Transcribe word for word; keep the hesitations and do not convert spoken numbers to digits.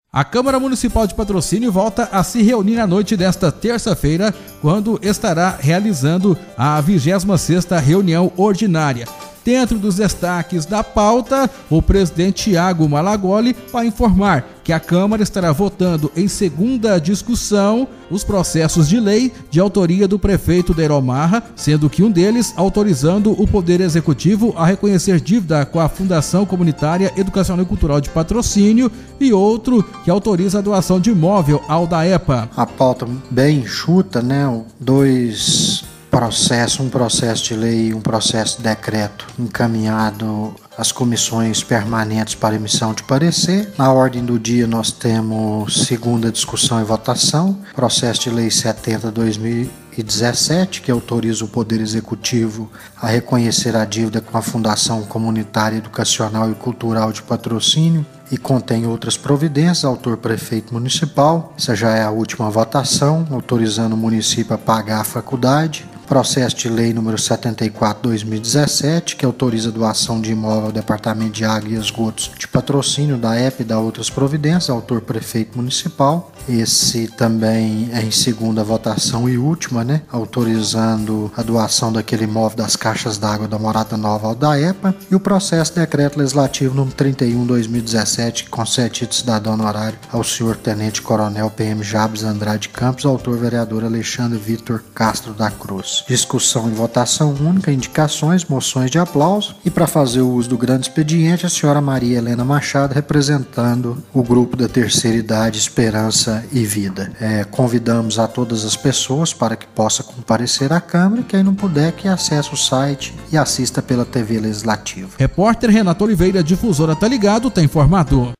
A Câmara Municipal de Patrocínio volta a se reunir na noite desta terça-feira, quando estará realizando a vigésima sexta reunião ordinária. Dentro dos destaques da pauta, o presidente Thiago Malagoli vai informar que a Câmara estará votando em segunda discussão os processos de lei de autoria do prefeito Deiron Marra, sendo que um deles autorizando o Poder Executivo a reconhecer dívida com a Fundação Comunitária Educacional e Cultural de Patrocínio e outro que autoriza a doação de imóvel ao DAEPA. A pauta bem enxuta, né? Dois processos, um processo de lei e um processo de decreto encaminhado às comissões permanentes para emissão de parecer. Na ordem do dia nós temos segunda discussão e votação, processo de lei setenta barra dois mil e dezessete, que autoriza o Poder Executivo a reconhecer a dívida com a Fundação Comunitária Educacional e Cultural de Patrocínio e contém outras providências, autor prefeito municipal. Essa já é a última votação, autorizando o município a pagar a faculdade. Processo de lei número setenta e quatro barra dois mil e dezessete, que autoriza a doação de imóvel ao Departamento de Água e Esgotos de Patrocínio, da E P e da outras providências, autor prefeito municipal. Esse também é em segunda votação e última, né? Autorizando a doação daquele imóvel das caixas d'água da Morada Nova ao DAEPA. E o processo de decreto legislativo número trinta e um barra dois mil e dezessete, que concede título de cidadão honorário ao senhor Tenente Coronel P M Jabes Andrade Campos, autor vereador Alexandre Vitor Castro da Cruz. Discussão e votação única, indicações, moções de aplauso. E para fazer o uso do grande expediente, a senhora Maria Helena Machado, representando o grupo da terceira idade, Esperança e Vida. É, convidamos a todas as pessoas para que possa comparecer à Câmara, e quem não puder que acesse o site e assista pela T V Legislativa. Repórter Renato Oliveira, difusora Tá Ligado, tem informado.